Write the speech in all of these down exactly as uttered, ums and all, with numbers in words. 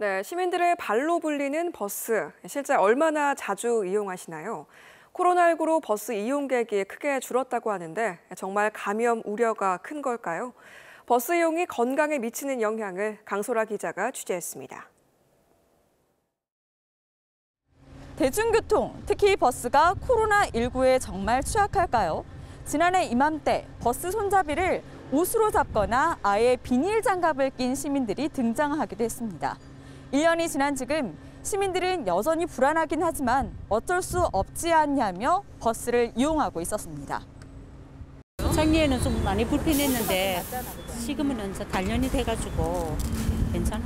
네, 시민들의 발로 불리는 버스, 실제 얼마나 자주 이용하시나요? 코로나십구로 버스 이용객이 크게 줄었다고 하는데 정말 감염 우려가 큰 걸까요? 버스 이용이 건강에 미치는 영향을 강소라 기자가 취재했습니다. 대중교통, 특히 버스가 코로나십구에 정말 취약할까요? 지난해 이맘때 버스 손잡이를 옷으로 잡거나 아예 비닐 장갑을 낀 시민들이 등장하기도 했습니다. 일 년이 지난 지금 시민들은 여전히 불안하긴 하지만 어쩔 수 없지 않냐며 버스를 이용하고 있었습니다. 작년에는 좀 많이 불편했는데 지금은 단련이 돼가지고 괜찮아요.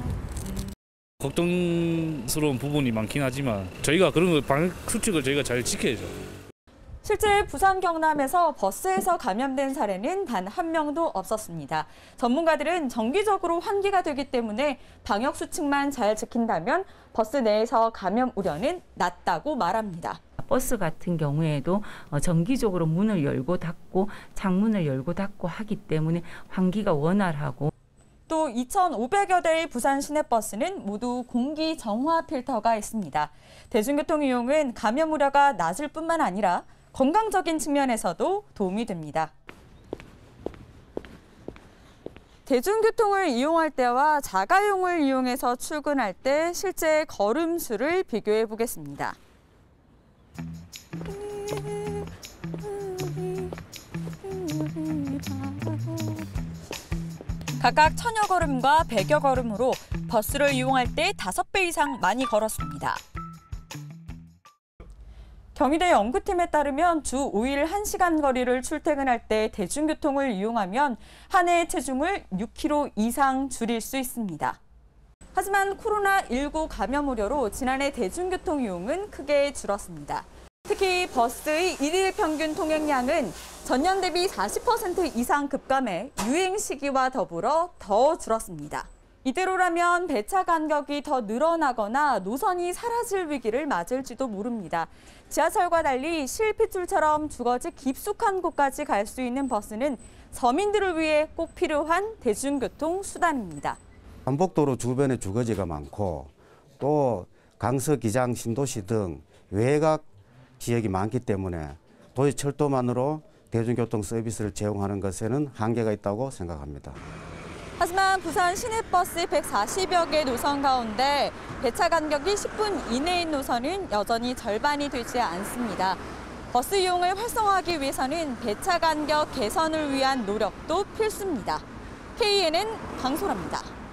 걱정스러운 부분이 많긴 하지만 저희가 그런 거 방역 수칙을 저희가 잘 지켜야죠. 실제 부산 경남에서 버스에서 감염된 사례는 단 한 명도 없었습니다. 전문가들은 정기적으로 환기가 되기 때문에 방역 수칙만 잘 지킨다면 버스 내에서 감염 우려는 낮다고 말합니다. 버스 같은 경우에도 정기적으로 문을 열고 닫고 창문을 열고 닫고 하기 때문에 환기가 원활하고 또 이천오백여 대의 부산 시내버스는 모두 공기 정화 필터가 있습니다. 대중교통 이용은 감염 우려가 낮을 뿐만 아니라 건강적인 측면에서도 도움이 됩니다. 대중교통을 이용할 때와 자가용을 이용해서 출근할 때 실제 걸음수를 비교해 보겠습니다. 각각 천여 걸음과 백여 걸음으로 버스를 이용할 때 다섯 배 이상 많이 걸었습니다. 경희대 연구팀에 따르면 주 오 일 한 시간 거리를 출퇴근할 때 대중교통을 이용하면 한 해의 체중을 육 킬로그램 이상 줄일 수 있습니다. 하지만 코로나십구 감염 우려로 지난해 대중교통 이용은 크게 줄었습니다. 특히 버스의 일일 평균 통행량은 전년 대비 사십 퍼센트 이상 급감해 유행 시기와 더불어 더 줄었습니다. 이대로라면 배차 간격이 더 늘어나거나 노선이 사라질 위기를 맞을지도 모릅니다. 지하철과 달리 실핏줄처럼 주거지 깊숙한 곳까지 갈 수 있는 버스는 서민들을 위해 꼭 필요한 대중교통 수단입니다. 한복도로 주변에 주거지가 많고 또 강서, 기장, 신도시 등 외곽 지역이 많기 때문에 도시 철도만으로 대중교통 서비스를 제공하는 것에는 한계가 있다고 생각합니다. 하지만 부산 시내버스 백사십여 개 노선 가운데 배차 간격이 십 분 이내인 노선은 여전히 절반이 되지 않습니다. 버스 이용을 활성화하기 위해서는 배차 간격 개선을 위한 노력도 필수입니다. 케이엔엔 강소라입니다.